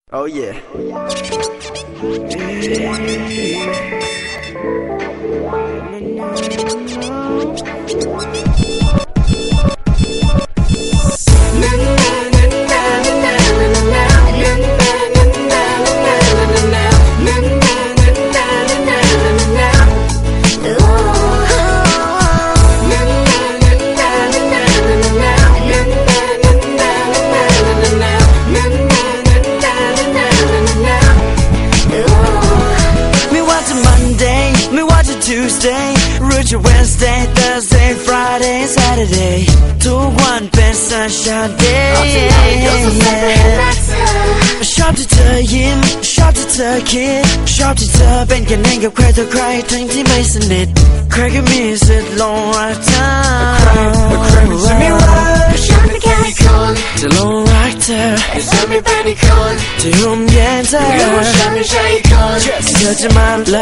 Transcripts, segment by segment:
Oh yeah. Tuesday, Richard Wednesday, Thursday, Friday, Saturday ทุกวันเป็น sunshine day ชอบที่เธอยิ้มชอบที่เธอคิดชอบที่เธอเป็นกันเองกับใครต่อใครทั้งที่ไม่สนิทใครก็มีสิทธิ์หลงรักเธอจะไม่รักฉันไม่แค่คนจะหลงรักเธอฉันไม่เป็นอีกคนที่ห่มเย็นเธอว่าฉันไม่ใช่คนที่เธอจะมาละ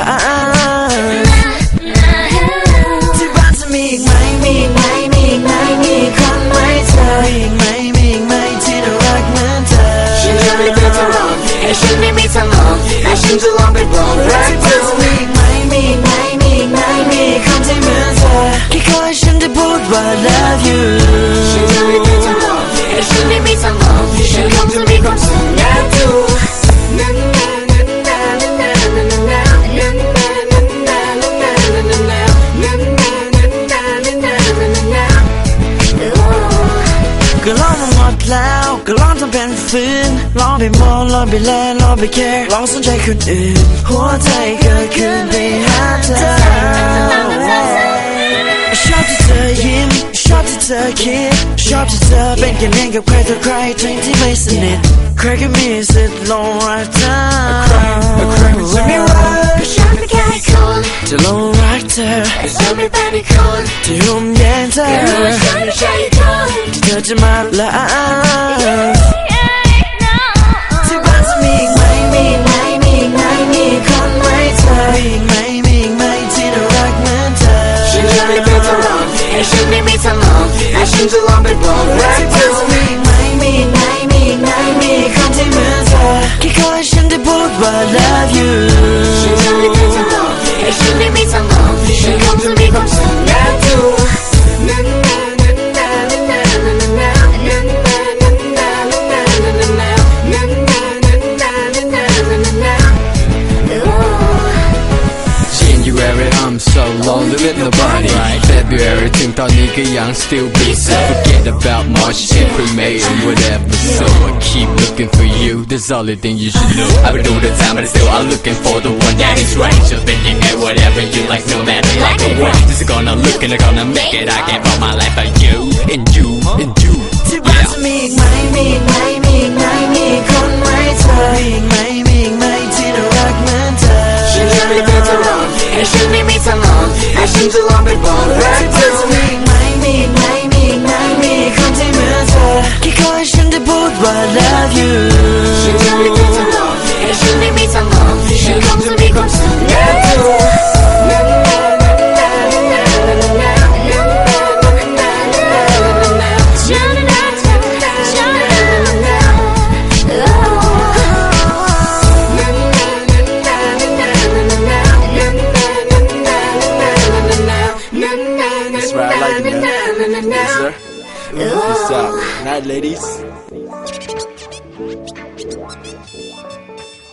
ที่บ้านจะมีอีกไหมมีอีกไหมมีอีกไหมมีอีกคนไหมเธอมีอีกไหมมีอีกไหมที่น่ารักเหมือนเธอฉันจะไม่เคยทำหรอกและฉันไม่มีทางออกและฉันจะลองไปบอกรักเธอมีอีกไหมมีอีกไหมมีอีกไหมมีอีกคนที่เหมือนเธอแค่ขอให้ฉันได้พูดว่า love you ฉันจะไม่เคยทำหรอกและฉันไม่มีทางออกฉันคงจะมีความสุขแน่ดูก็ลองมาหมดแล้วก็ลองทำเป็นฝืนลองไปมองลองไปแลลองไปแค่ลองสนใจคนอื่นหัวใจก็คืนไปหาเธอชอบที่เธอยิ้มชอบที่เธอคิดชอบที่เธอเป็นกันเองกับใครต่อใครทั้งที่ไม่สนิทใครก็มีสิทธิ์หลงรักเธอจะไม่รักฉันไม่แค่คนจะหลงรักเธอฉันไม่เป็นอีกคนที่ห่มเย็นเธอฉันไม่ใช่คนที่เธอจะมาละที่บ้านจะมีอีกไหมมีอีกไหมมีอีกไหมมีอีกคนไหมเธอมีอีกไหมมีอีกไหมที่น่ารักเหมือนเธอฉันจะไม่เคยทำหรอกและฉันไม่มีทางออกและฉันจะลองไปบอกรักเธอมีอีกไหมมีอีกไหมมีอีกไหมมีอีกคนที่เหมือนเธอแค่ขอให้ฉันได้พูดว่า love you ฉันจะไม่เคยทำหรอกและฉันไม่มีทางออกฉันคงจะมีความสุขแน่ดู I'm so lonely with nobody February ถึงตอนนี้ก็ยัง still busy Forget about March, April, May and whatever So I keep looking for you That's the only thing you should know I've been through the time but still I'm looking for the one that is right Just thinking at whatever you like no matter like or what Just gonna look and I'm gonna make it I can't fall my life but you and you and you ที่บ้านจะมีอีกไหมมีอีกไหมมีอีกไหมมีอีกคนไหมเธอมีอีกไหมมีอีกไหมที่น่ารักเหมือนเธอฉันจะไม่เคยทำหรอกและฉันไม่มีทางออกและฉันจะลองไปบอกรักเธอมีอีกไหมมีอีกไหมมีอีกไหมมีอีกคนที่เหมือนเธอแค่ขอให้ฉันได้พูดว่า love you ฉันจะไม่เคยทำหรอกและฉันไม่มีทางออกฉันคงจะมีความสุขแน่ดู Yes, sir. Peace out. Night, ladies.